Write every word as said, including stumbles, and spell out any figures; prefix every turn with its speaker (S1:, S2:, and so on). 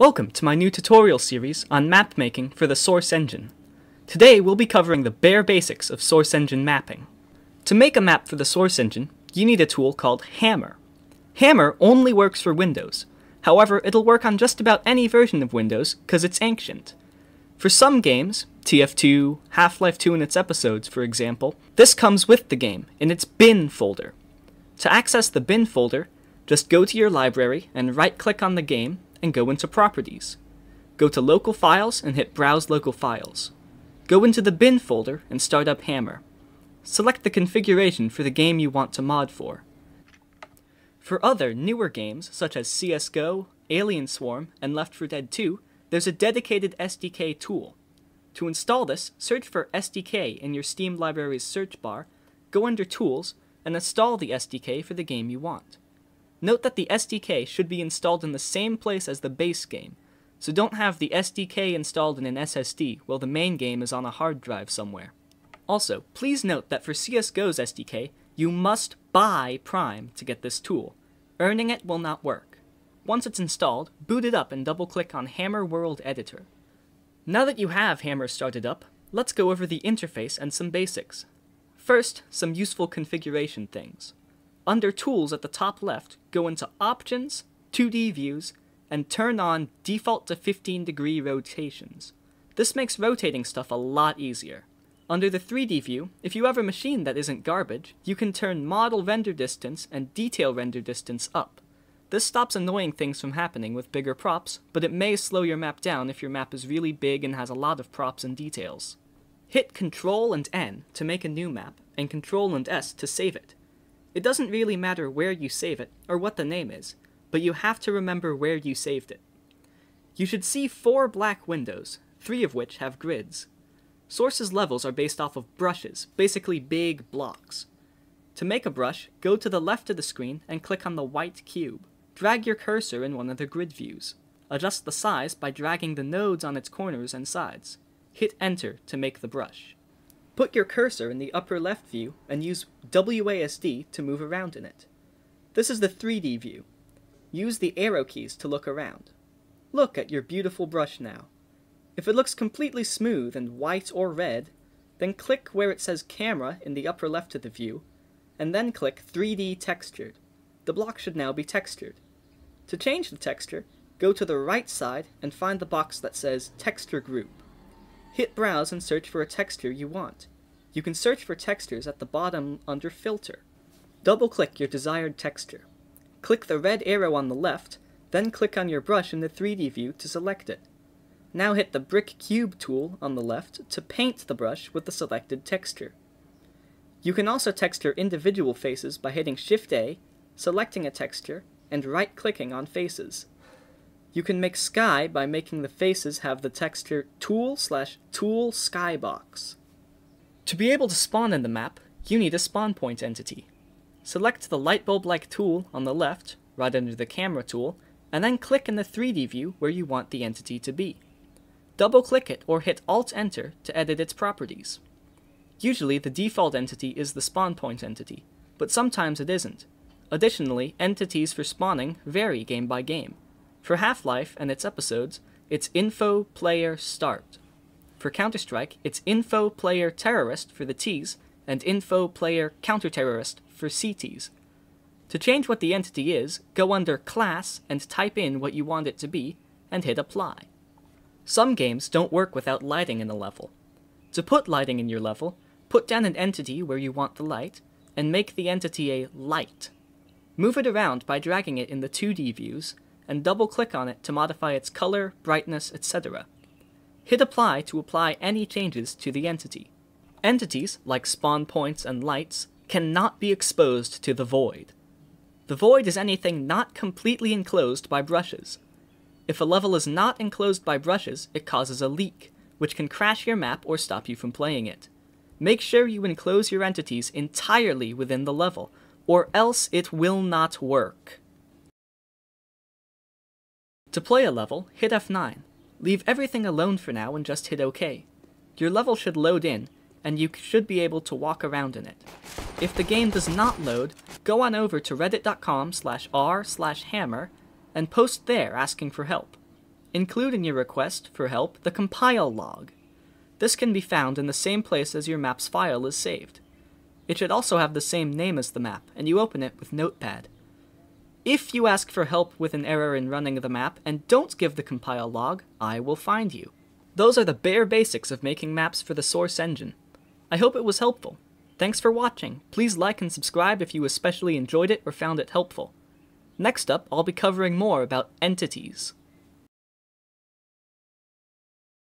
S1: Welcome to my new tutorial series on map making for the Source Engine. Today we'll be covering the bare basics of Source Engine mapping. To make a map for the Source Engine, you need a tool called Hammer. Hammer only works for Windows. However, it'll work on just about any version of Windows because it's ancient. For some games, T F two, Half-Life two and its episodes for example, this comes with the game in its bin folder. To access the bin folder, just go to your library and right-click on the game and go into Properties. Go to Local Files and hit Browse Local Files. Go into the bin folder and start up Hammer. Select the configuration for the game you want to mod for. For other, newer games such as C S G O, Alien Swarm, and Left four Dead two, there's a dedicated S D K tool. To install this, search for S D K in your Steam library's search bar, go under Tools, and install the S D K for the game you want. Note that the S D K should be installed in the same place as the base game, so don't have the S D K installed in an S S D while the main game is on a hard drive somewhere. Also, please note that for C S G O's S D K, you must buy Prime to get this tool. Earning it will not work. Once it's installed, boot it up and double-click on Hammer World Editor. Now that you have Hammer started up, let's go over the interface and some basics. First, some useful configuration things. Under Tools at the top left, go into Options, two D Views, and turn on Default to fifteen degree rotations. This makes rotating stuff a lot easier. Under the three D view, if you have a machine that isn't garbage, you can turn Model Render Distance and Detail Render Distance up. This stops annoying things from happening with bigger props, but it may slow your map down if your map is really big and has a lot of props and details. Hit Control and N to make a new map, and Control and S to save it. It doesn't really matter where you save it, or what the name is, but you have to remember where you saved it. You should see four black windows, three of which have grids. Source's levels are based off of brushes, basically big blocks. To make a brush, go to the left of the screen and click on the white cube. Drag your cursor in one of the grid views. Adjust the size by dragging the nodes on its corners and sides. Hit Enter to make the brush. Put your cursor in the upper left view and use W A S D to move around in it. This is the three D view. Use the arrow keys to look around. Look at your beautiful brush now. If it looks completely smooth and white or red, then click where it says Camera in the upper left of the view, and then click three D Textured. The block should now be textured. To change the texture, go to the right side and find the box that says Texture Group. Hit Browse and search for a texture you want. You can search for textures at the bottom under Filter. Double-click your desired texture. Click the red arrow on the left, then click on your brush in the three D view to select it. Now hit the Brick Cube tool on the left to paint the brush with the selected texture. You can also texture individual faces by hitting Shift A, selecting a texture, and right-clicking on faces. You can make sky by making the faces have the texture Tool slash Tool Skybox. To be able to spawn in the map, you need a spawn point entity. Select the lightbulb-like tool on the left, right under the camera tool, and then click in the three D view where you want the entity to be. Double-click it or hit Alt-Enter to edit its properties. Usually the default entity is the spawn point entity, but sometimes it isn't. Additionally, entities for spawning vary game by game. For Half-Life and its episodes, it's Info Player Start. For Counter-Strike, it's Info Player Terrorist for the T's, and Info Player Counter-Terrorist for C Ts. To change what the entity is, go under Class and type in what you want it to be, and hit Apply. Some games don't work without lighting in a level. To put lighting in your level, put down an entity where you want the light, and make the entity a light. Move it around by dragging it in the two D views, and double-click on it to modify its color, brightness, et cetera. Hit Apply to apply any changes to the entity. Entities, like spawn points and lights, cannot be exposed to the void. The void is anything not completely enclosed by brushes. If a level is not enclosed by brushes, it causes a leak, which can crash your map or stop you from playing it. Make sure you enclose your entities entirely within the level, or else it will not work. To play a level, hit F nine. Leave everything alone for now and just hit OK. Your level should load in, and you should be able to walk around in it. If the game does not load, go on over to reddit dot com slash r slash hammer and post there asking for help. Include in your request for help the compile log. This can be found in the same place as your map's file is saved. It should also have the same name as the map, and you open it with Notepad. If you ask for help with an error in running the map and don't give the compile log, I will find you. Those are the bare basics of making maps for the Source engine. I hope it was helpful. Thanks for watching. Please like and subscribe if you especially enjoyed it or found it helpful. Next up, I'll be covering more about entities.